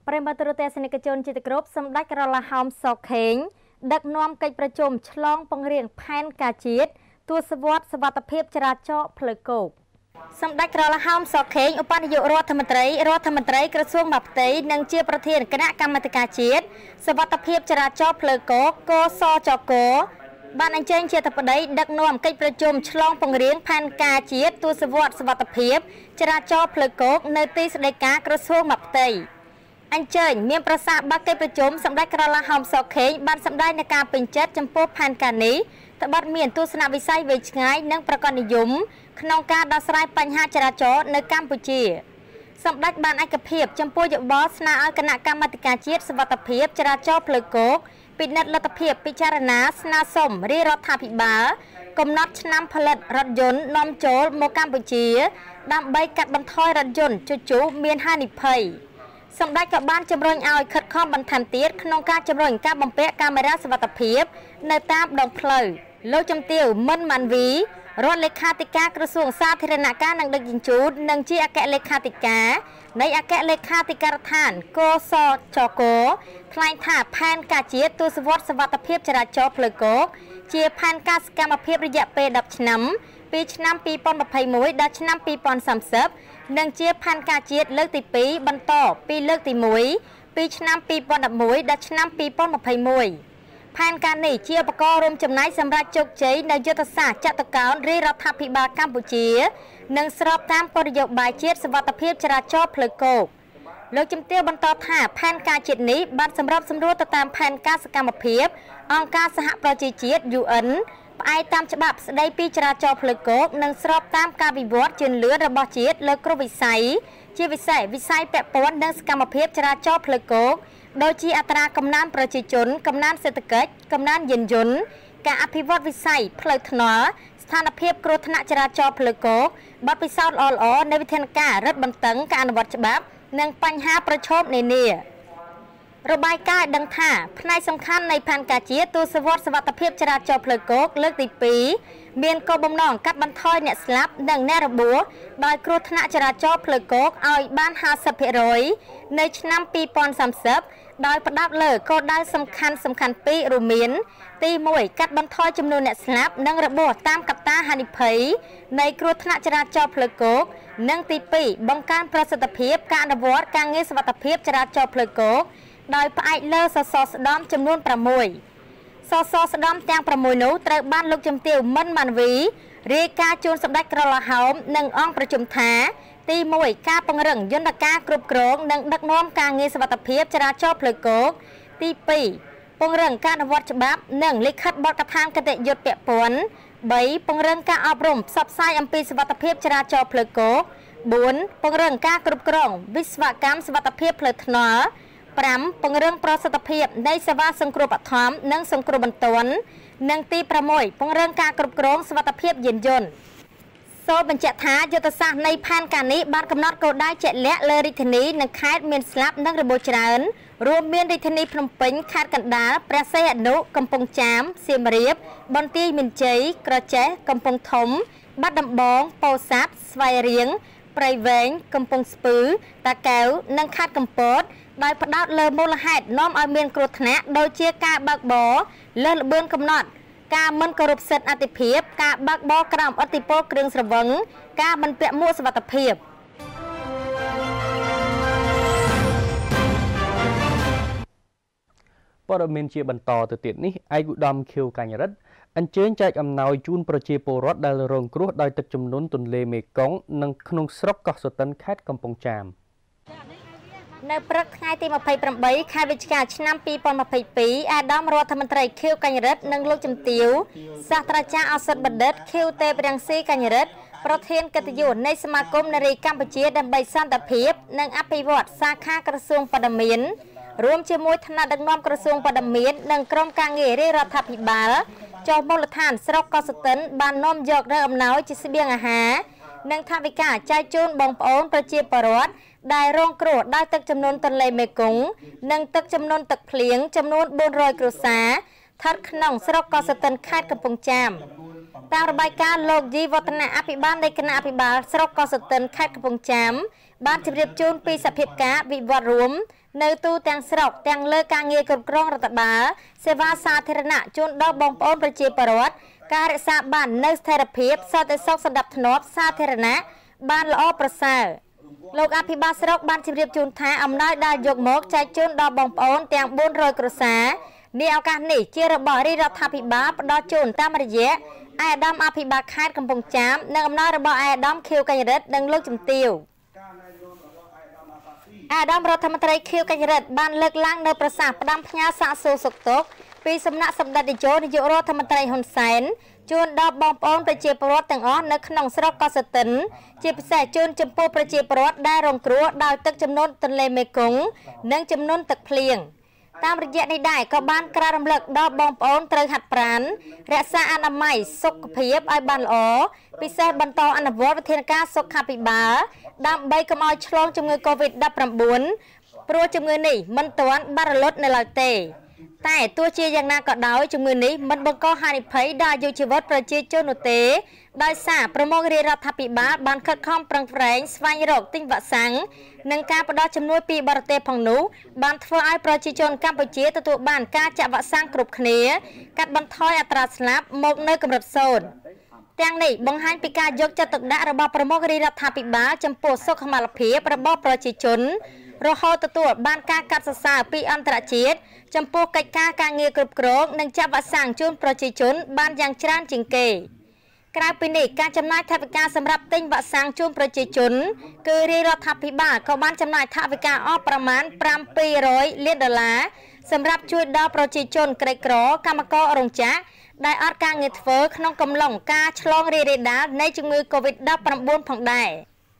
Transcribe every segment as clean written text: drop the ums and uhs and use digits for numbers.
ប្រិមត្តរទស្សនិកជនជាទីគោរពសម្ដេចក្រឡាហោមសខេងដឹកនាំកិច្ចប្រជុំឆ្លងពង្រៀងផែនការជាតិទស្សវត្សសុវត្ថិភាពចរាចរណ៍ផ្លូវគោកសម្ដេចក្រឡាហោមសខេងឧបនាយករដ្ឋមន្ត្រីក្រសួងមហាផ្ទៃនិងជាប្រធានគណៈកម្មាធិការជាតិសុវត្ថិភាពចរាចរណ៍ផ្លូវគោកកសចកបានអញ្ជើញជាធិបតីដឹកនាំកិច្ចប្រជុំឆ្លងពង្រៀងផែនការជាតិទស្សវត្សសុវត្ថិភាពចរាចរណ៍ផ្លូវគោកនៅទីស្តីការក្រសួងមហាផ្ទៃអញ្ជើញមានប្រសាសន៍បើកកិច្ចប្រជុំសម្ដេចក្រឡាហោមសខេងបានសម្ដែងនឹងការពេញចិត្តចំពោះផែនការនេះត្បិតមានទស្សនវិស័យវែងឆ្ងាយនិងប្រកបនិយមក្នុងការដោះស្រាយបញ្ហាចរាចរណ៍នៅកម្ពុជាសម្ដេចបានឯកភាពចំពោះយោបល់ស្នើឲ្យគណៈកម្មាធិការជាតិសុវត្ថិភាពចរាចរណ៍ផ្លូវគោកពិនិត្យលទ្ធភាពពិចារណាស្នើសុំរាជរដ្ឋាភិបាលកំណត់ឆ្នាំផលិតរថយន្តនាំចូលមកកម្ពុជាដើម្បីកាត់បន្ថយរថយន្តជជុះមានហានិភ័យសម្ដេចក៏បានជំរុញឲ្យខិតខំបន្ថែមទៀតក្នុងការជំរុញការបំពាក់កាមេរ៉ាសុវត្ថិភាពនៅតាមដងផ្លូវលោកជំទាវមិនម៉ាន់វីរដ្ឋលេខាធិការក្រសួងសាធារណការនិងដឹកជញ្ជូននិងជាអគ្គលេខាធិការនៃអគ្គលេខាធិការដ្ឋានកសចកថ្លែងថាផែនការជាតិទស្សវត្សសុវត្ថិភាពចរាចរណ៍ផ្លូវគោកជាផែនការសកម្មភាពរយៈពេល10ឆ្នាំពីឆ្នាំ2021ដល់ឆ្នាំ2030និងជាផែនការជាតិលើកទី2បន្តពីលើកទី1ពីឆ្នាំ2011ដល់ឆ្នាំ2021ផែនការនេះជាឧបករណ៍រួមចំណែកសម្រាប់ជោគជ័យនៅយុទ្ធសាស្ត្រចតុកោណរាជរដ្ឋាភិបាលកម្ពុជានិងស្របតាមគោលនយោបាយជាតិសុវត្ថិភាពចរាចរណ៍ផ្លូវគោកលោកជំទាវបន្តថាផែនការជាតិនេះបានសម្របសម្រួលទៅតាមផែនការសកម្មភាពអង្គការសហប្រជាជាតិ UN ផ្អែកតាមច្បាប់ស្តីពីចរាចរណ៍ផ្លូវគោកនិងស្របតាមការវិវត្តជឿនលឿនរបស់ជាតិលើគ្រប់វិស័យជាពិសេសវិស័យពាក់ព័ន្ធនឹងសកម្មភាពចរាចរណ៍ផ្លូវគោកដូចជាអត្រាកំណើនប្រជាជនកំណើនសេដ្ឋកិច្ចកំណើនយានយន្តការអភិវឌ្ឍវិស័យផ្លូវថ្នល់ស្ថានភាពគ្រោះថ្នាក់ចរាចរណ៍ផ្លូវគោកបទពិសោធន៍ល្អៗនៃវិធានការរឹតបន្តឹងការអនុវត្តច្បាប់និងបញ្ហាប្រឈមនានារបាយការណ៍ដឹងថាផ្នែកសំខាន់នៃផែនការជាតិទស្សវត្សសុវត្ថិភាពចរាចរណ៍ផ្លូវគោកលើកទី2មានគោលបំណងកាត់បន្ថយអ្នកស្លាប់និងអ្នករបួសដោយគ្រោះថ្នាក់ចរាចរណ៍ផ្លូវគោកឲ្យបាន 50% នៅឆ្នាំ2030ដោយផ្ដោតលើគោលដៅសំខាន់ពីររួមមានទី1កាត់បន្ថយចំនួនអ្នកស្លាប់និងរបួសតាមកត្តាហានិភ័យនៃគ្រោះថ្នាក់ចរាចរណ៍ផ្លូវគោកនិងទី2បង្កើនប្រសិទ្ធភាពការអនុវត្តការងារសុវត្ថិភាពចរាចរណ៍ផ្លូវគោកដោយផ្អែកលើសសរស្តម្ភចំនួន6សសរស្តម្ភទាំង6នោះត្រូវបានលោកជំទាវមិនម៉ាន់វីរាយការណ៍ជូនសម្ដេចក្រឡាហោមនិងអង្គប្រជុំថាទី1ការពង្រឹងយន្តការគ្រប់គ្រងនិងដឹកនាំការងារសុវត្ថិភាពចរាចរណ៍ផ្លូវគោកទី2ពង្រឹងការអនុវត្តច្បាប់និងលិខិតបទដ្ឋានគតិយុត្តពាក់ព័ន្ធ3ពង្រឹងការអប់រំផ្សព្វផ្សាយអំពីសុវត្ថិភាពចរាចរណ៍ផ្លូវគោក4ពង្រឹងការគ្រប់គ្រងវិស្វកម្មសុវត្ថិភាពផ្លូវថ្នល់5ពង្រឹងប្រសិទ្ធភាពនៃសេវាសង្គ្រោះបឋមនិងសង្គ្រោះបន្ទាន់និងទី6ពង្រឹងការគ្រប់គ្រងសុវត្ថិភាពយានយន្តសូមបញ្ជាក់ថាយុទ្ធសាស្ត្រនៃផែនការនេះបានកំណត់គោលដៅជាក់លាក់លើរាជធានីនិងខេត្តមានស្លាប់និងរបួសច្រើនរួមមានរាជធានីភ្នំពេញខេត្តកណ្ដាលព្រះសីហនុកំពង់ចាមសៀមរាបបន្ទាយមានជ័យក្រចេះកំពង់ធំបាត់ដំបងពោធិ៍សាត់ស្វាយរៀងព្រៃវែងកំពង់ស្ពឺតាកែវនិងខេត្តកំពតដោយផ្ដោតលើមូលហេតុនាំឲ្យមានគ្រោះថ្នាក់ដូចជាការបើកបរលើសល្បឿនកំណត់ការមិនគោរពសិទ្ធិអតិភិបការបើកបរក្រោមឥទ្ធិពលគ្រឿងស្រវឹងការមិនពាក់មួកសុវត្ថិភាពព័ត៌មានជាបន្តទៅទៀតនេះឯកឧត្តមខៀវកញ្ញរិទ្ធអញ្ជើញចែកអំណោយជូនប្រជាពលរដ្ឋដែលរងគ្រោះដោយទឹកជំនន់ទន្លេមេគង្គនិងក្នុងស្រុកកោះសុទិនខេត្តកំពង់ចាមនៅព្រឹកថ្ងៃទី28ខែវិច្ឆិកាឆ្នាំ2022អាដាមរដ្ឋមន្ត្រីខៀវកញ្ញរិទ្ធនិងលោកជំទាវសាស្ត្រាចារ្យឱសថបណ្ឌិតខៀវទេពរាំងស៊ីកញ្ញរិទ្ធប្រធានកិត្តិយសនៃសមាគមនារីកម្ពុជាដើម្បីសន្តិភាពនិងអភិវឌ្ឍសាខាក្រសួងព័ត៌មានរួមជាមួយថ្នាក់ដឹកនាំក្រសួងព័ត៌មាននិងក្រុមការងាររាជរដ្ឋាភិបាលចុះមូលដ្ឋានស្រុកកោះសុទិនបាននាំយកនូវអំណោយជាស្បៀងអាហារនិងថវិកាចែកជូនបងប្អូនប្រជាពលរដ្ឋដែលរងគ្រោះដោយទឹកជំនន់ទន្លេមេគង្គនិងទឹកជំនន់ទឹកភ្លៀងចំនួន400គ្រួសារស្ថិតក្នុងស្រុកកោះសុទិនខេត្តកំពង់ចាមតាមរបាយការណ៍លោកជីវឌ្ឍនៈអភិបាលនៃគណៈអភិបាលស្រុកកោះស្ទឹងខេត្តកំពង់ចាមបានជម្រាបជូនពីសភាពការវិវត្តរួមនៅទូទាំងស្រុកទាំងលើការងារគ្រប់គ្រងរដ្ឋបាលសេវាសាធារណៈជូនដល់បងប្អូនប្រជាពលរដ្ឋការរក្សាបាននូវស្ថិរភាពសន្តិសុខសណ្ដាប់ធ្នាប់សាធារណៈបានល្អប្រសើរលោកអភិបាលស្រុកបានជម្រាបជូនថាអំណោយដែលយកមកចែកជូនដល់បងប្អូនទាំង400គ្រួសារនេះឱកាសនេះជារបស់រាជរដ្ឋាភិបាលផ្ដល់ជូនតាមរយៈឯកឧត្តមអភិបាលខេត្តកំពង់ចាមនិងអំណោយរបស់ឯកឧត្តមខៀវកញ្ញរិទ្ធនិងលោកជំទាវអាដាមរដ្ឋមន្ត្រីខៀវកញ្ញរិទ្ធបានលើកឡើងនៅប្រសាសន៍ផ្ដាំផ្ញើសាកសួរសុខទុក្ខពីសំណាក់សម្ដេចនាយករដ្ឋមន្ត្រីហ៊ុនសែនជូនដល់បងប្អូនប្រជាពលរដ្ឋទាំងអស់នៅក្នុងស្រុកកោះស្ទឹងជាពិសេសជូនចំពោះប្រជាពលរដ្ឋដែលរងគ្រោះដោយទឹកជំនន់ទន្លេមេគង្គនិងជំនន់ទឹកភ្លៀងតាមរយៈនេះដែរក៏បានក្រើនរំលឹកដល់បងប្អូនត្រូវហាត់ប្រាណរក្សាអនាម័យសុខភាពឲ្យបានល្អពិសេសបន្តអនុវត្តវិធានការសុខាភិបាលដើម្បីកុំឲ្យឆ្លងជំងឺ Covid-19 ព្រោះជំងឺនេះមិនទាន់បានរលត់នៅឡើយទេតែទោះជាយ៉ាងណាក៏ដោយជំងឺនេះមិនបង្កហានិភ័យដល់អាយុជីវិតប្រជាជននោះទេដោយសារប្រមុខរាជរដ្ឋាភិបាលបានខិតខំប្រឹងប្រែងស្វែងរកទិញវ៉ាក់សាំងនិងការផ្ដល់ជំនួយពីបរទេសផងនោះបានធ្វើឲ្យប្រជាជនកម្ពុជាទទួលបានការចាក់វ៉ាក់សាំងគ្រប់គ្នាកាត់បន្ថយអត្រាស្លាប់មកនៅកម្រិត0ទាំងនេះបង្ហាញពីការយកចិត្តទុកដាក់របស់ប្រមុខរាជរដ្ឋាភិបាលចំពោះសុខុមាលភាពរបស់ប្រជាជនរហូតទទួលបានការកាត់សរសើរពីអន្តរជាតិចំពោះកិច្ចការការងារគ្រប់គ្រងនិងចាក់វ៉ាក់សាំងជូនប្រជាជនបានយ៉ាងច្រើនជាងគេក្រៅពីនេះការចំណាយថវិកាសម្រាប់ទិញវ៉ាក់សាំងជូនប្រជាជនគឺរាជរដ្ឋាភិបាលក៏បានចំណាយថវិកាអស់ប្រមាណ$700 លានសម្រាប់ជួយដល់ប្រជាជនក្រីក្រកម្មកររោងចក្រដែលអត់ការងារធ្វើក្នុងកំឡុងការឆ្លងរាលដាលនៃជំងឺ Covid-19 ផងដែរ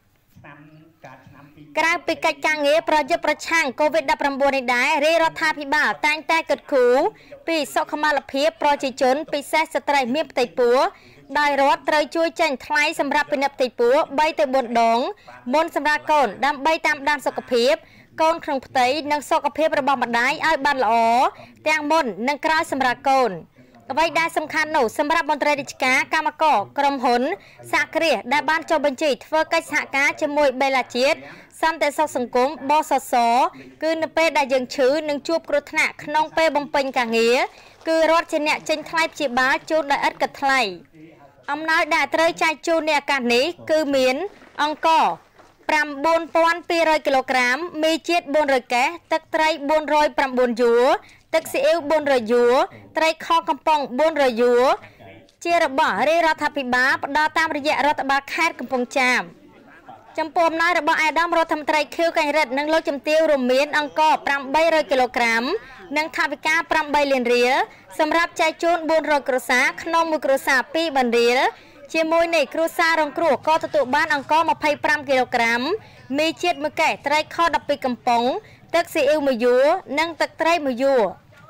ក្រៅពីកិច្ចការងារប្រយុទ្ធប្រឆាំង Covid-19 នេះដែររាជរដ្ឋាភិបាលតែងតែគិតគូរពីសុខុមាលភាពប្រជាជនពិសេសស្ត្រីមានផ្ទៃពោះដោយរដ្ឋត្រូវជួយចេញថ្លៃសម្រាប់ពិនិត្យផ្ទៃពោះ3ទៅ4ដងមុនសម្រាប់កូនដើម្បីតាមដានសុខភាពកូនក្នុងផ្ទៃនិងសុខភាពរបស់ម្ដាយឲ្យបានល្អទាំងមុននិងក្រោយសម្រាប់កូនអ្វីដែលសំខាន់នោះសម្រាប់មន្ត្រីរាជការកម្មករក្រុមហ៊ុនសហគ្រាសដែលបានចុះបញ្ជីធ្វើកិច្ចសហការជាមួយបេឡាជាតិសន្តិសុខសង្គមបសសគឺនៅពេលដែលយើងឈឺនិងជួបគ្រោះថ្នាក់ក្នុងពេលបំពេញការងារគឺរដ្ឋជាអ្នកចេញថ្លៃព្យាបាលជូនដោយឥតគិតថ្លៃអំណោយដែលត្រូវចែកជូនในឱកាសនេះគឺមានអង្ករ9,200 គីឡូក្រាមមីជាតិ400កែសទឹកត្រី409យួរទឹកស៊ីអ៊ីវ400យួរត្រីខកំប៉ុង400យួរជារបស់រាជរដ្ឋាភិបាលផ្ដល់តាមរយៈរដ្ឋបាលខេត្តកំពង់ចាមចំពោះអំណោយរបស់អាដាមរដ្ឋមន្ត្រីខៀវកញ្ញរិទ្ធនិងលោកជំទាវរួមមានអង្ករ800គីឡូក្រាមនិងថវិកា8លានរៀលសម្រាប់ចែកជូន400គ្រួសារក្នុងមួយគ្រួសារ2បណ្ឌៀលជាមួយនេះគ្រួសាររងគ្រោះក៏ទទួលបានអង្ករ25គីឡូក្រាមមីជាតិ1កែសត្រីខ12កំប៉ុងទឹកស៊ីអ៊ីវ1យួរនិងទឹកត្រី1យួរ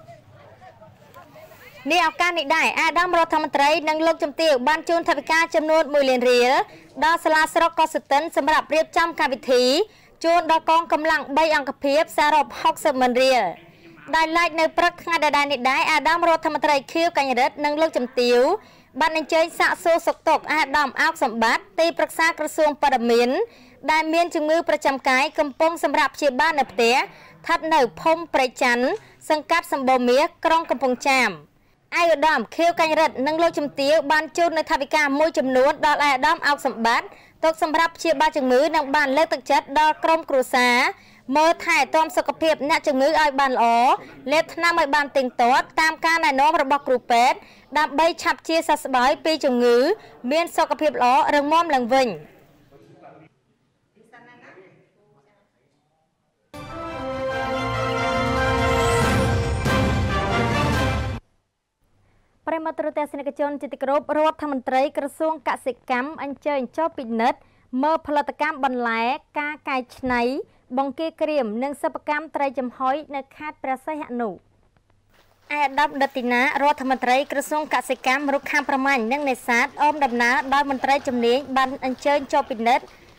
នេះឱកាសនេះដែរអាដាមរដ្ឋមន្ត្រីនិងលោកជំទាវបានជូនថវិកាចំនួន1លានរៀលដល់សាលាស្រុកកោះស្ទឹងសម្រាប់រៀបចំកម្មវិធីជូនដល់កងកម្លាំង3អង្គភាពសរុប60ម៉ឺនរៀលដែលឡែកនៅព្រឹកថ្ងៃដដែលនេះដែរអាដាមរដ្ឋមន្ត្រីខៀវកញ្ញរិទ្ធនិងលោកជំទាវបានអញ្ជើញសាកសួរសុខទុក្ខអាដាមអោកសម្បត្តិទីប្រឹក្សាក្រសួងព័ត៌មានដែលមានជំងឺប្រចាំកាយកំពុងសម្រាប់ព្យាបាលនៅផ្ទះស្ថិតនៅភូមិព្រៃច័ន្ទសង្កាត់សម្បូរមាសក្រុងកំពង់ចាមឯកឧត្តមខៀវកញ្ញរិទ្ធនិងលោកជំទាវបានជូននៅថវិកាមួយចំនួនដល់ឯកឧត្តមអោកសម្បត្តិទុកសម្រាប់ព្យាបាលជំងឺនិងបានលើកទឹកចិត្តដល់ក្រុមគ្រួសារមើលថែទាំសុខភាពអ្នកជំងឺឲ្យបានល្អលេបថ្នាំឲ្យបានទៀងទាត់តាមការណែនាំរបស់គ្រូពេទ្យដើម្បីឆាប់ជាសះស្បើយពីជំងឺមានសុខភាពល្អរឹងមាំឡើងវិញប្រិមត្តទស្សនិកជនជាទីគោរពរដ្ឋមន្ត្រីក្រសួងកសិកម្មអញ្ជើញចុះពិនិត្យមើលផលិតកម្មបន្លែការកែច្នៃបង្គាក្រៀមនិងសិប្បកម្មត្រីចំហុយនៅខេត្តព្រះសីហនុឯកឧត្តមដិទីណារដ្ឋមន្ត្រីក្រសួងកសិកម្មរុក្ខាប្រមាញ់និងនេសាទអមដំណើរដោយមន្ត្រីជំនាញបានអញ្ជើញចុះពិនិត្យ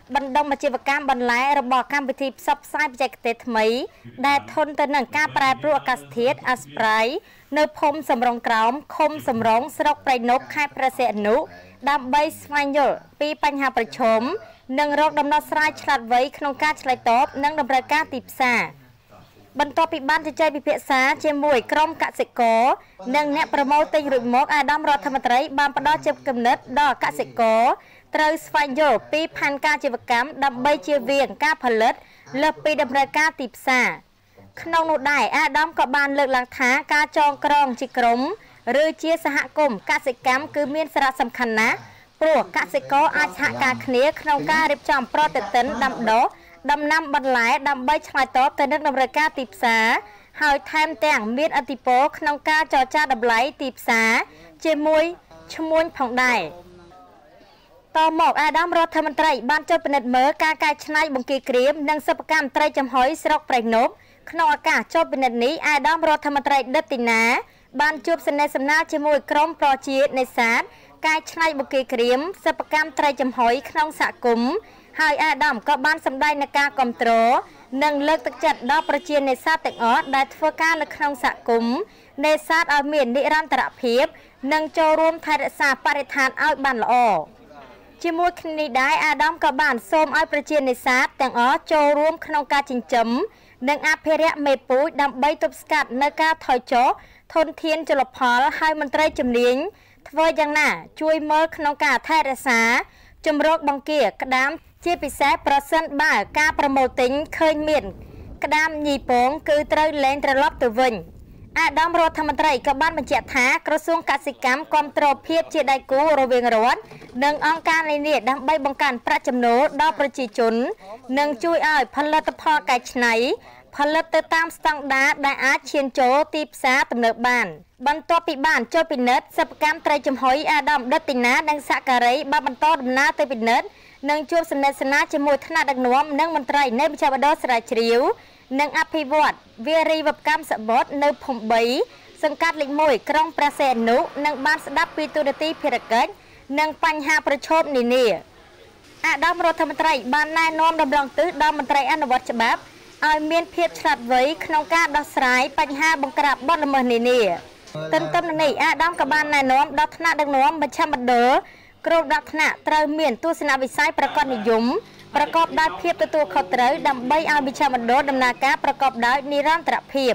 បណ្ដុំអាជីវកម្មបន្លែរបស់កម្មវិធីផ្សព្វផ្សាយបច្ចេកទេសថ្មីដែលធន់ទៅនឹងការប្រែប្រួលអាកាសធាតុអាស្រ័យនៅភូមិសំរងក្រោមឃុំសំរងស្រុកព្រៃនប់ខេត្តព្រះសីហនុដើម្បីស្វែងយល់ពីបញ្ហាប្រឈមនិងរកដំណោះស្រាយឆ្លាតវៃក្នុងការឆ្លើយតបនឹងតម្រូវការទីផ្សារបន្ទាប់ពីបានជជែកពិភាក្សាជាមួយក្រុមកសិករនិងអ្នកប្រមូលទិញរួចមកអាដាមរដ្ឋមន្ត្រីបានផ្ដល់ជាគំនិតដល់កសិករត្រូវស្វែងយល់ពីផែនការអាជីវកម្មដើម្បីជៀសវាងការផលិតលើសពីតម្រូវការទីផ្សារក្នុងនោះដែរអាដាមក៏បានលើកឡើងថាការចងក្រងជាក្រុមឬជាសហគមន៍កសិកម្មគឺមានសារៈសំខាន់ណាស់ព្រោះកសិករអាចសហការគ្នាក្នុងការរៀបចំប្រតិទិនដាំដុះដំណាំបន្លែដើម្បីឆ្លើយតបទៅនឹងតម្រូវការទីផ្សារហើយថែមទាំងមានឥទ្ធិពលក្នុងការចរចាតម្លៃទីផ្សារជាមួយឈ្មួញផងដែរតមកអាដាមរដ្ឋមន្ត្រីបានចុះពិនិត្យមើលការកែច្នៃបង្គាក្រៀមនិងសិប្បកម្មត្រីចំហុយស្រុកព្រៃនប់ក្នុងឱកាសចុះពិនិត្យនេះអាដាមរដ្ឋមន្ត្រីដិតទីណាបានជួបសន្និសីទជាមួយក្រុមប្រជានេសាទកែច្នៃបង្គាក្រៀមសិប្បកម្មត្រីចំហុយក្នុងសហគមន៍ហើយអាដាមក៏បានសម្ដែងនឹងការគាំទ្រនិងលើកទឹកចិត្តដល់ប្រជានេសាទទាំងអស់ដែលធ្វើការនៅក្នុងសហគមន៍នេសាទឲ្យមាននិរន្តរភាពនិងចូលរួមថែរក្សាបរិស្ថានឲ្យបានល្អជាមួយគ្នានេះដែរអាដាមក៏បានសូមឲ្យប្រជានេសាទទាំងអស់ចូលរួមក្នុងការចិញ្ចឹមនិងអភិរក្សមេពូជដើម្បីទប់ស្កាត់នៅការថយចុះធនធានជលផលហើយមន្ត្រីជំនាញធ្វើយ៉ាងណាជួយមើលក្នុងការថែរក្សាជំរកបង្គាក្តាមជាពិសេសប្រសិនបើការប្រមូលទិញឃើញមានក្តាមញីពងគឺត្រូវលែងត្រឡប់ទៅវិញអាដាមរដ្ឋមន្ត្រីក៏បានបញ្ជាក់ថាក្រសួងកសិកម្មគាំទ្រភាពជាដៃគូរវាងរដ្ឋនិងអង្គការនានាដើម្បីបង្កើនប្រាក់ចំណូលដល់ប្រជាជននិងជួយឲ្យផលិតផលកែច្នៃផលិតទៅតាមស្តង់ដារដែលអាចឈានចូលទីផ្សារទំនើបបានបន្ទាប់ពីបានចូលពិនិត្យសិប្បកម្មត្រីចំហុយអាដាមដិតទីណានិងសហការីបានបន្តដំណើរទៅពិនិត្យនិងជួបសន្និសីទជាមួយថ្នាក់ដឹកនាំនិងមន្ត្រីនៃមជ្ឈមណ្ឌលស្រាវជ្រាវនិងអភិវឌ្ឍវារីវកម្មសបុតនៅភូមិ3សង្កាត់លេខ1ក្រុងព្រះសីហនុនិងបានស្ដាប់ពីទូរទស្សន៍ភារកិច្ចនិងបញ្ហាប្រឈមនានាអាដាមរដ្ឋមន្ត្រីបានណែនាំដំណងទិសដល់មន្ត្រីអនុវត្តច្បាប់ឲ្យមានភាពឆ្លាតវៃក្នុងការដោះស្រាយបញ្ហាបង្ក្រាបបទល្មើសនានាទន្ទឹមនឹងនេះអាដាមក៏បានណែនាំដល់ថ្នាក់ដឹកនាំមជ្ឈមណ្ឌលគ្រប់រដ្ឋថ្នាក់ត្រូវមានទស្សនវិស័យប្រកបនិយមប្រកបដោយភាពទទួលខុសត្រូវដើម្បីឲ្យមជ្ឈមណ្ឌលដំណើរការប្រកបដោយនិរន្តរភាព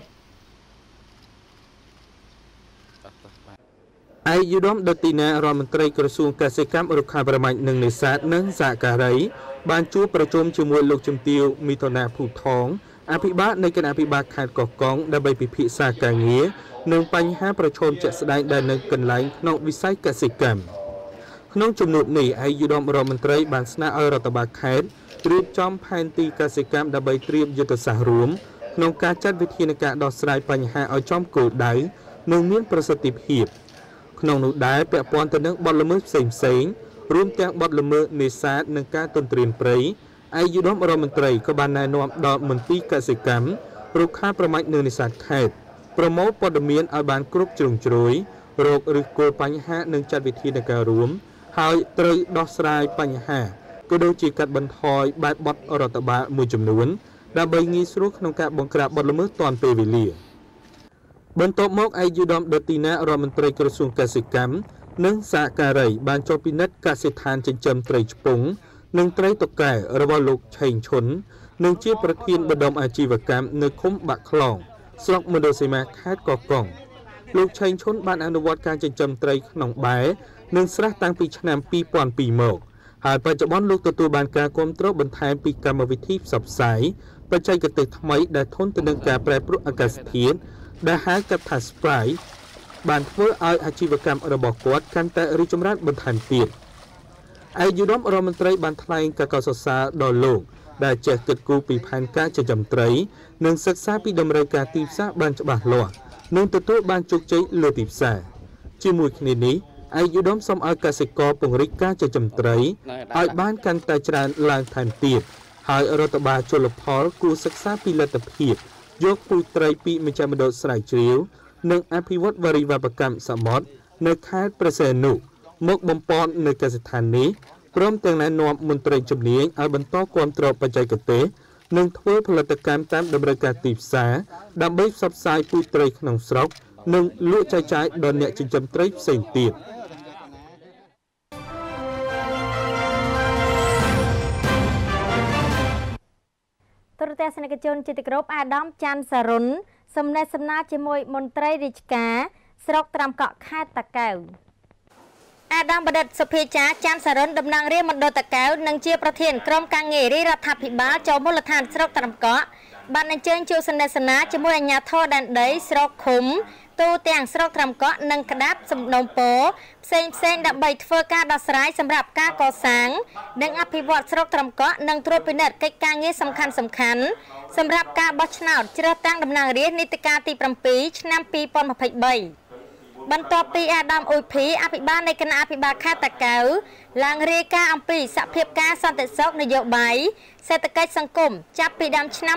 ឯយុដមដទីណារដ្ឋមន្ត្រីក្រសួងកសិកម្មរុក្ខាប្រមាញ់និងនេសាទនិងសហការីបានជួបប្រជុំជាមួយលោកជំទាវមីថូណាភូថងអភិបាលនៃគណៈអភិបាលខេត្តកោះកុងដើម្បីពិភាក្សាការងារនិងបញ្ហាប្រឈមជាក់ស្ដែងដែលនៅកន្លែងក្នុងវិស័យកសិកម្មក្នុងជំនួបនេះឯកឧត្តមរដ្ឋមន្ត្រីបានស្នើឲ្យរដ្ឋបាលខេត្តរៀបចំផែនទីកសិកម្មដើម្បីត្រៀមយុទ្ធសាស្ត្ររួមក្នុងការចាត់វិធានការដោះស្រាយបញ្ហាឲ្យចំគោលដៅនិងមានប្រសិទ្ធភាពក្នុងនោះដែរពាក់ព័ន្ធទៅនឹងបទល្មើសផ្សេងៗរួមទាំងបទល្មើសនេសាទនិងការទន្ទ្រានព្រៃឯកឧត្តមរដ្ឋមន្ត្រីក៏បានណែនាំដល់មន្ទីរកសិកម្មរុក្ខាប្រមាញ់និងនេសាទខេត្តប្រមូលព័ត៌មានឲ្យបានគ្រប់ជ្រុងជ្រោយរកឫសគល់បញ្ហានិងចាត់វិធានការរួមហើយត្រូវដោះស្រាយបញ្ហាក៏ដូចជាកាត់បន្ថយបែបបទរដ្ឋបាលមួយចំនួនដើម្បីងាយស្រួលក្នុងការបង្ក្រាបបទល្មើសទាន់ពេលវេលាបន្ទាប់មកឯកឧត្តមដទីណារដ្ឋមន្ត្រីក្រសួងកសិកម្មនិងសហការីបានចុះពិនិត្យកសិដ្ឋានចិញ្ចឹមត្រីឆ្ពង់និងត្រីតុកែរបស់លោកឆេងឈុននិងជាប្រធានបណ្ដុំអាជីវកម្មនៅឃុំបាក់ខ្លងស្រុកមណ្ឌលសីមាខេត្តកោះកុងលោកឆេងឈុនបានអនុវត្តការចិញ្ចឹមត្រីក្នុងបែរនិងស្រះតាំងពីឆ្នាំ2002មកហើយបច្ចុប្បន្នលោកទទួលបានការគាំទ្របន្ថែមពីកម្មវិធីផ្សព្វផ្សាយបច្ចេកទេសថ្មីដែលធន់ទៅនឹងការប្រែប្រួលអាកាសធាតុដែលហៅកាត់ថា Spray បានធ្វើឲ្យអាជីវកម្មរបស់គាត់កាន់តែរីកចម្រើនបន្ថែមទៀតឯកឧត្តមរដ្ឋមន្ត្រីបានថ្លែងការកោតសរសើរដល់លោកដែលចេះគិតគូរពីផែនការចិញ្ចឹមត្រីនិងសិក្សាពីតម្រូវការទីផ្សារបានច្បាស់លាស់និងទទួលបានជោគជ័យលើទីផ្សារជាមួយគ្នានេះឯកឧត្តមសូមឲ្យកសិករពង្រីកការចិញ្ចឹមត្រីឲ្យបានកាន់តែច្រើនឡើងថែមទៀតហើយរដ្ឋបាលជលផលគួរសិក្សាពីលទ្ធភាពយកពូជត្រីពីមជ្ឈមណ្ឌលស្រាវជ្រាវនិងអភិវឌ្ឍវារីវប្បកម្មសមុទ្រនៅខេត្តព្រះសីហនុមកបំពន់នៅកសិដ្ឋាននេះព្រមទាំងណែនាំមន្ត្រីជំនាញឲ្យបន្តគាំទ្របច្ចេកទេសនិងធ្វើផលិតកម្មតាមតម្រូវការទីផ្សារដើម្បីផ្សព្វផ្សាយពូជត្រីក្នុងស្រុកនិងលក់ចែកចាយដល់អ្នកចិញ្ចឹមត្រីផ្សេងទៀតទូរទស្សនិកជនជាទីគោរពអាដាមច័ន្ទសរុនសំណេះសំណាលជាមួយមន្ត្រីរាជការស្រុកត្រាំកក់ខេត្តតាកែវអាដាមបដិទ្ធសុភាចាច័ន្ទសរុនតំណាងរាជមណ្ឌលតាកែវនិងជាប្រធានក្រុមការងាររាជរដ្ឋាភិបាលចូលមូលដ្ឋានស្រុកត្រាំកក់បានអញ្ជើញជួបសន្និសនាជាមួយអាជ្ញាធរដែនដីស្រុកឃុំទូទាំងស្រុកត្រាំកក់និងក្តាប់សំណុំពរផ្សេងដើម្បីធ្វើការដោះស្រាយសម្រាប់ការកសាងនិងអភិវឌ្ឍស្រុកត្រាំកក់និងត្រួតពិនិត្យកិច្ចការងារសំខាន់សម្រាប់ការបោះឆ្នោតជ្រើសតាំងតំណាងរាស្ត្រនីតិកាលទី7ឆ្នាំ2023បន្ទាប់ពីអាដាមអ៊ុយភីអភិបាលនៃគណៈអភិបាលខេត្តតាកែវឡើងរាយការណ៍អំពីសភាពការសន្តិសុខនយោបាយសេដ្ឋកិច្ចសង្គមចាប់ពីដើមឆ្នាំ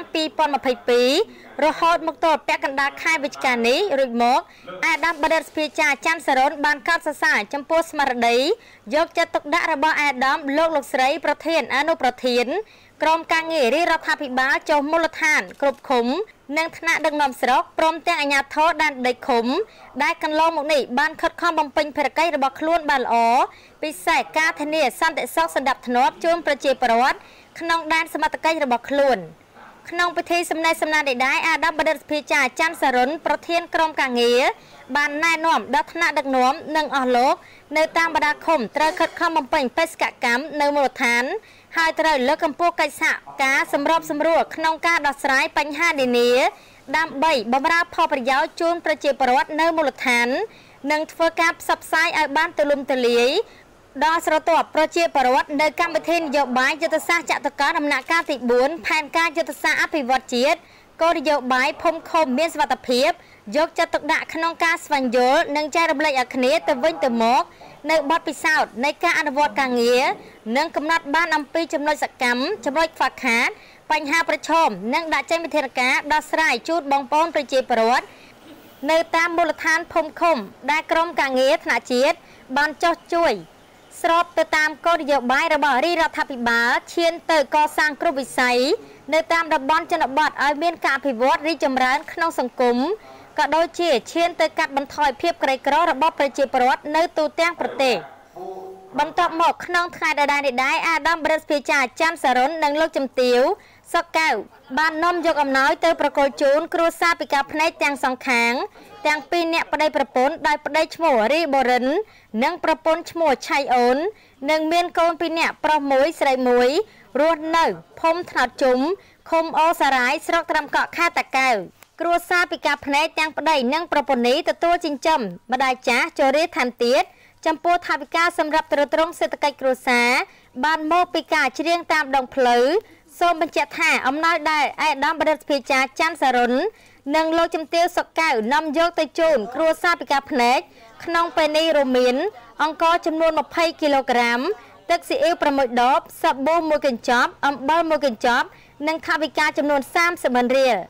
2022រហូតមកទល់ពាក់កណ្ដាលខែវិច្ឆិកានេះរួចមកអាដាមបដិទ្ធសុភាចាច័ន្ទសរុនបានកោតសរសើរចំពោះស្មារតីយកចិត្តទុកដាក់របស់អាដាមលោកស្រីប្រធានអនុប្រធានក្រុមការងាររាជរដ្ឋាភិបាលចុះមូលដ្ឋានគ្រប់ឃុំនិងថ្នាក់ដឹកនាំស្រុកព្រមទាំងអាជ្ញាធរដែនដីឃុំដែលកន្លងមកនេះបានខិតខំបំពេញភារកិច្ចរបស់ខ្លួនបានល្អពិសេសការធានាសន្តិសុខសណ្ដាប់ធ្នាប់ជូនប្រជាពលរដ្ឋក្នុងដែនសមត្ថកិច្ចរបស់ខ្លួនក្នុងពិធីសំណេះសំណាលនេះដែរអាដាមបដិទ្ធសុភាចាច័ន្ទសរុនប្រធានក្រុមការងារបានណែនាំដល់ថ្នាក់ដឹកនាំនិងអស់លោកនៅតាមបណ្ដាឃុំត្រូវខិតខំបំពេញបេសកកម្មនៅមូលដ្ឋានហើយត្រូវលើកកម្ពស់កិច្ចសហការសម្របសម្រួលក្នុងការដោះស្រាយបញ្ហានានាដើម្បីបម្រើផលប្រយោជន៍ជូនប្រជាពលរដ្ឋនៅមូលដ្ឋាននិងធ្វើការផ្សព្វផ្សាយឲ្យបានទូលំទូលាយដល់ស្រទាប់ប្រជាពលរដ្ឋនៅកម្មវិធីនយោបាយយុទ្ធសាស្ត្រចតុកោដំណាក់កាលទី4ផែនការយុទ្ធសាស្ត្រអភិវឌ្ឍជាតិគោលនយោបាយភូមិឃុំមានសុវត្ថិភាពយកចិត្តទុកដាក់ក្នុងការស្វែងយល់និងចែករំលែកឲ្យគ្នាទៅវិញទៅមកនៅបទពិសោធន៍នៃការអនុវត្តការងារនិងកំណត់បានអំពីចំណុចសកម្មចំណុចខ្វះខាតបញ្ហាប្រឈមនិងដាក់ចេញវិធានការដោះស្រាយជូនបងប្អូនប្រជាពលរដ្ឋនៅតាមមូលដ្ឋានភូមិឃុំដែលក្រុមការងារថ្នាក់ជាតិបានចុះជួយស្របទៅតាមគោលនយោបាយរបស់រាជរដ្ឋាភិបាលឈានទៅកសាងគ្រប់វិស័យនៅតាមតំបន់ជនបទឲ្យមានការអភិវឌ្ឍរីកចម្រើនក្នុងសង្គមក៏ដូចជាឈានទៅកាត់បន្ថយភាពក្រីក្ររបស់ប្រជាពលរដ្ឋនៅទូទាំងប្រទេសបន្ទាប់មកក្នុងថ្ងៃដដែលនេះដែរអាដាមបដិទ្ធសុភាចាច័ន្ទសរុននិងលោកជំទាវសុកកៅបាននាំយកអំណោយទៅប្រគល់ជូនគ្រួសារពិការភ្នែកទាំងសងខាងទាំងពីរអ្នកប្តីប្រពន្ធដោយប្តីឈ្មោះរីបូរិននិងប្រពន្ធឈ្មោះឆៃអូននិងមានកូនពីរនាក់ប្រុសមួយស្រីមួយរស់នៅភូមិថ្នោតជុំឃុំអូសារាយស្រុកត្រាំកក់ខេត្តតាកែវគ្រួសារពិការភ្នែកទាំងប្តីនិងប្រពន្ធនេះទទួលចិញ្ចឹមម្ដាយចាស់ចូលរៀនថែមទៀតចំពោះថវិកាសម្រាប់ទ្រទ្រង់សេដ្ឋកិច្ចគ្រួសារបានមកពីការច្រៀងតាមដងផ្លូវសូមបញ្ជាក់ថាអំណោយដែលអាដាមបដិទ្ធសុភាចាច័ន្ទសរុននិងលោកជំទាវសុកកៅនាំយកទៅជូនគ្រួសារពិការភ្នែកក្នុងពេលនេះរួមមានអង្ករចំនួន20គីឡូក្រាមទឹកស៊ីអ៊ីវ6ដបសាប៊ូ1កញ្ចប់អំបិល1កញ្ចប់និងថវិកាចំនួន30,000រៀល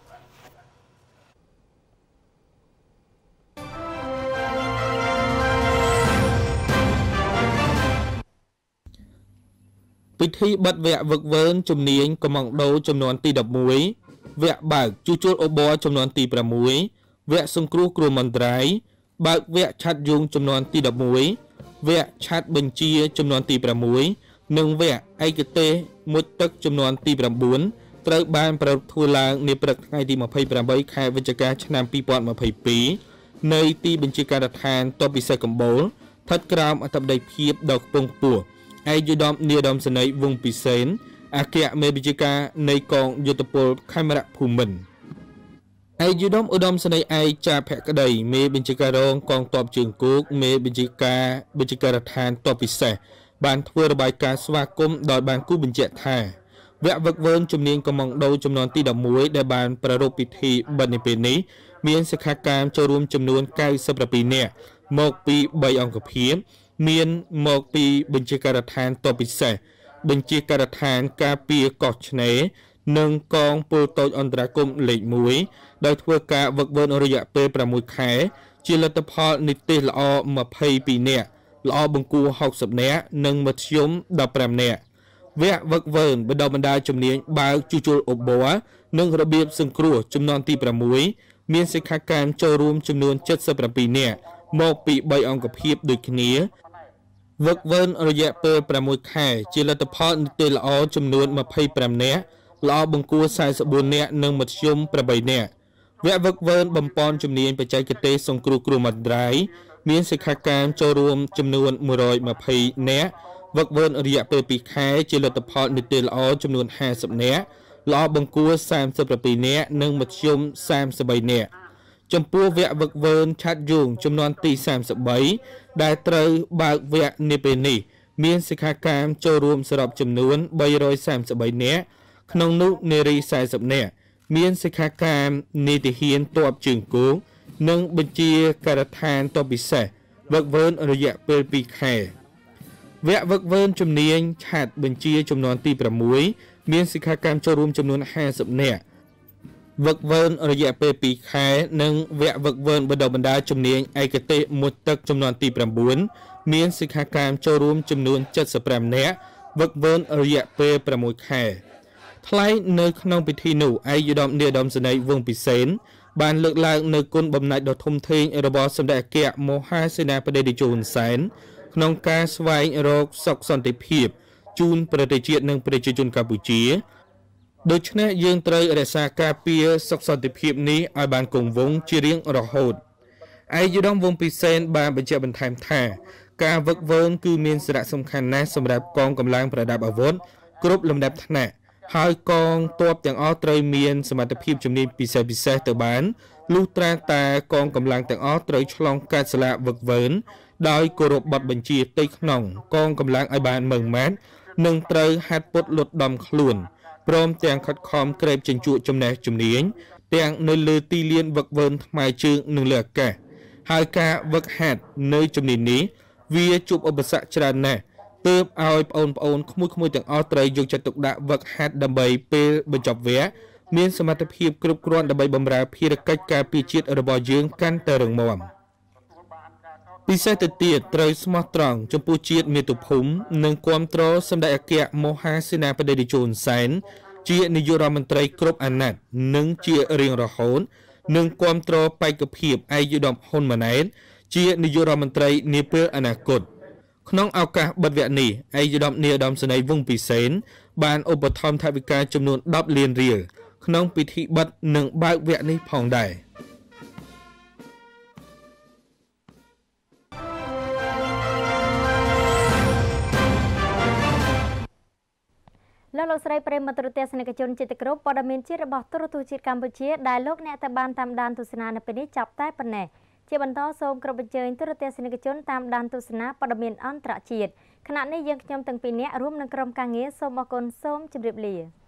ពិធីបិទវគ្គវឹកវើជំនាញកំងដូចំនួនទី11វគ្គបើកជួសជុលឧបករណ៍ចំនួនទី6វគ្គសង្គ្រោះគ្រោះមន្ត្រីបើកវគ្គឆាត់យងចំនួនទី11វគ្គឆាត់បញ្ជាចំនួនទី6និងវគ្គឯកទេសមុជទឹកចំនួនទី9ត្រូវបានប្រារព្ធធ្វើឡើងនាព្រឹកថ្ងៃទី28ខែវិច្ឆិកាឆ្នាំ2022នៅទីបញ្ជាការដ្ឋានទ័ពពិសេសកម្ពុជាស្ថិតក្រោមអធិបតីភាពដ៏ខ្ពង់ខ្ពស់ឯកឧត្តមនាយឧត្តមសេនីយ៍វង្សពិសេនអគ្គមេបញ្ជាការនៃកងយុទ្ធពលខេមរៈភូមិន្ទឯកឧត្តមសេនីយ៍ឯកចាភក្តីមេបញ្ជាការរងកងទ័ពជើងគោកមេបញ្ជាការដ្ឋានទ័ពពិសេសបានធ្វើរបាយការណ៍ស្វាគមន៍ដោយបានគូបញ្ជាក់ថាវគ្គវឹកវើជំនាញកំងដូចំនួនទី11ដែលបានប្រារព្ធពិធីបិទនាពេលនេះមានសិក្ខាកាមចូលរួមចំនួន97នាក់មកពី3អង្គភាពមានមកពីបញ្ជាការដ្ឋានទ័ពពិសេសបញ្ជាការដ្ឋានការពារកោះឆ្នេរនិងកងពលតូចអន្តរកម្មលេខ1ដោយធ្វើការវឹកវើរយៈពេល6ខែជាលទ្ធផលនិទេសល្អ22នាក់ល្អបង្គួរ60នាក់និងមធ្យម15នាក់វគ្គវឹកវើបណ្ដុះបណ្ដាលជំនាញបើកជួសជុលឧបករណ៍និងរបៀបសង្គ្រោះចំនួនទី6មានសិក្ខាកាមចូលរួមចំនួន77នាក់មកពី3អង្គភាពដូចគ្នាវឹកវើរយៈពេល6ខែជាលទ្ធផលនីតិល្អចំនួន25នាក់ល្អបង្គួរ44នាក់និងមធ្យម8នាក់វគ្គវឹកវើបំពន់ជំនាញបច្ចេកទេសសង្គ្រោះគ្រោះមហន្តរាយមានសិក្ខាកាមចូលរួមចំនួន120នាក់វឹកវើរយៈពេល2ខែជាលទ្ធផលនីតិល្អចំនួន50នាក់ល្អបង្គួរ37នាក់និងមធ្យម33នាក់ចំពោះវគ្គវឹកវើឆាត់យងចំនួនទី33ដែលត្រូវបើកវគ្គនាពេលនេះមានសិក្ខាកាមចូលរួមសរុបចំនួន333នាក់ក្នុងនោះនារី40នាក់មានសិក្ខាកាមនីតិហ៊ានទ័ពជើងគោកនិងបញ្ជាការដ្ឋានទ័ពពិសេសវឹកវើរយៈពេល2ខែវគ្គវឹកវើជំនាញឆាត់បញ្ជាចំនួនទី6មានសិក្ខាកាមចូលរួមចំនួន50នាក់វឹកវើរយៈពេល2ខែនិងវគ្គវឹកវើបណ្ដុះបណ្ដាលជំនាញឯកទេសមុជទឹកចំនួនទី9មានសិក្ខាកាមចូលរួមចំនួន75នាក់វឹកវើរយៈពេល6ខែថ្លែងនៅក្នុងពិធីនោះឯកឧត្តមនាយឧត្តមសេនីយ៍វង្សពិសេនបានលើកឡើងនៅគុណបំណាច់ដ៏ធំធេងរបស់សម្ដេចអគ្គមហាសេនាបតីតេជោហ៊ុនសែនក្នុងការស្វែងរកសុខសន្តិភាពជូនប្រទេសជាតិនិងប្រជាជនកម្ពុជាដូច្នេះយើងត្រូវរក្សាការពារសុខសន្តិភាពនេះឲ្យបានគង់វង្សជារៀងរហូតឯកឧត្តមវង្សពិសេនបានបញ្ជាក់បន្ថែមថាការវឹកវើគឺមានសារៈសំខាន់ណាស់សម្រាប់កងកម្លាំងប្រដាប់អាវុធគ្រប់លំដាប់ថ្នាក់ហើយកងទ័ពទាំងអស់ត្រូវមានសមត្ថភាពជំនាញពិសេសទៅបានលុះត្រាតែកងកម្លាំងទាំងអស់ត្រូវឆ្លងកាត់សាលាវឹកវើដោយគោរពបទបញ្ជាផ្ទៃក្នុងកងកម្លាំងឲ្យបានម៉ឺងម៉ាត់និងត្រូវហាត់ពុតលុតដំខ្លួនព្រមទាំងខិតខំក្រេបជញ្ជក់ចំណេះជំនាញទាំងនៅលើទីលានវឹកវើថ្មើរជើងនិងលើអាកាសហើយការវឹកហាត់នៅជំនាញនេះវាជួបឧបសគ្គច្រើនណាស់ទើបឲ្យបងប្អូនក្មួយៗទាំងអស់ត្រូវយកចិត្តទុកដាក់វឹកហាត់ដើម្បីពេលបញ្ចប់វគ្គមានសមត្ថភាពគ្រប់គ្រាន់ដើម្បីបម្រើភារកិច្ចការពារជាតិរបស់យើងកាន់តែរឹងមាំពិសេសទៅទៀតត្រូវស្មោះត្រង់ចំពោះជាតិមាតុភូមិនិងគាំទ្រសម្ដេចអគ្គមហាសេនាបតីតេជោហ៊ុនសែនជានាយករដ្ឋមន្ត្រីគ្រប់អាណត្តិនិងជារៀងរហូតនិងគាំទ្របេក្ខភាពឯកឧត្តមហ៊ុនម៉ាណែតជានាយករដ្ឋមន្ត្រីនាពេលអនាគតក្នុងឱកាសបិទវគ្គនេះឯកឧត្តមនាយឧត្តមសេនីយ៍វង្សពិសេនបានឧបត្ថម្ភថវិកាចំនួន10លានរៀលក្នុងពិធីបិទនិងបើកវគ្គនេះផងដែរលោកស្រីប្រិមត្តទស្សនិកជនជាទីគោរពព័ត៌មានជាតិរបស់ទូរទស្សន៍ជាតិកម្ពុជាដែលលោកអ្នកតែបានតាមដានទស្សនានៅពេលនេះចាប់តែប៉ុណ្ណេះជាបន្តសូមគោរពអញ្ជើញទូរទស្សនិកជនតាមដានទស្សនាព័ត៌មានអន្តរជាតិខណៈនេះយើងខ្ញុំទាំងពីរនាក់រួមនឹងក្រុមការងារសូមអរគុណសូមជម្រាបលា